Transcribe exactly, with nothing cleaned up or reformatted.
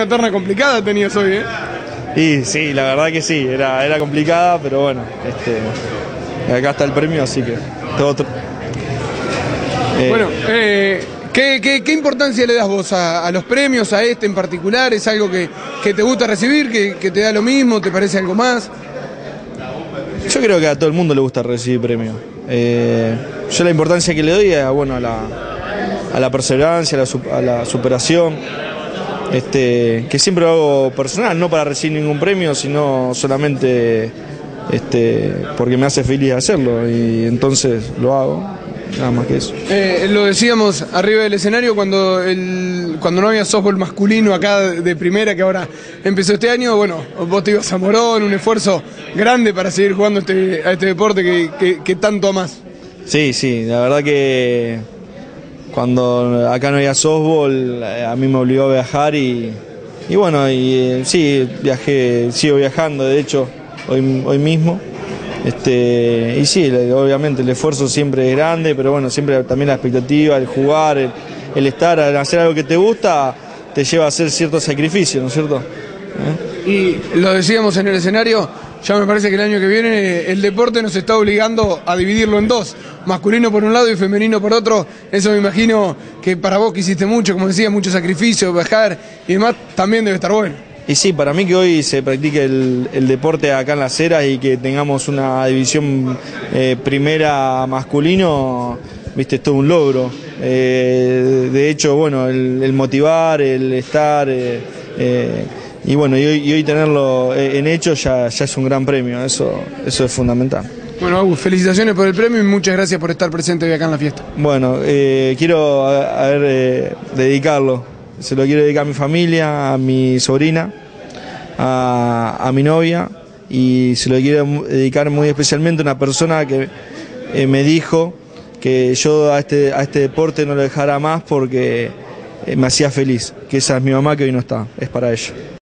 Una terna complicada tenías hoy, ¿eh? Y sí, la verdad que sí, era, era complicada, pero bueno, este, acá está el premio, así que todo. Eh, bueno, eh, ¿qué, qué, ¿qué importancia le das vos a, a los premios, a este en particular? ¿Es algo que, que te gusta recibir, que, que te da lo mismo, te parece algo más? Yo creo que a todo el mundo le gusta recibir premios. Eh, yo la importancia que le doy es bueno, a, la, a la perseverancia, a la, a la superación. Este, que siempre lo hago personal, no para recibir ningún premio, sino solamente este, porque me hace feliz hacerlo y entonces lo hago, nada más que eso. Eh, lo decíamos arriba del escenario cuando, el, cuando no había softball masculino acá de primera, que ahora empezó este año, bueno, vos te ibas a Morón, un esfuerzo grande para seguir jugando este, a este deporte que, que, que tanto amás. Sí, sí, la verdad que cuando acá no había softball, a mí me obligó a viajar y, y bueno, y sí, viajé, sigo viajando, de hecho, hoy, hoy mismo. Este, y sí, obviamente el esfuerzo siempre es grande, pero bueno, siempre también la expectativa, el jugar, el, el estar, el hacer algo que te gusta, te lleva a hacer ciertos sacrificios, ¿no es cierto? ¿Eh? Y lo decíamos en el escenario, ya me parece que el año que viene el deporte nos está obligando a dividirlo en dos, masculino por un lado y femenino por otro. Eso me imagino que para vos que hiciste mucho, como decía, mucho sacrificio, viajar y demás, también debe estar bueno. Y sí, para mí que hoy se practique el, el deporte acá en Las Heras y que tengamos una división eh, primera masculino, viste, es todo un logro. Eh, de hecho, bueno, el, el motivar, el estar... Eh, eh, Y bueno, y hoy, y hoy tenerlo en hecho ya, ya es un gran premio, eso, eso es fundamental. Bueno, Agus, felicitaciones por el premio y muchas gracias por estar presente hoy acá en la fiesta. Bueno, eh, quiero a, a ver, eh, dedicarlo, se lo quiero dedicar a mi familia, a mi sobrina, a, a mi novia y se lo quiero dedicar muy especialmente a una persona que eh, me dijo que yo a este, a este deporte no lo dejara más porque eh, me hacía feliz, que esa es mi mamá que hoy no está, es para ella.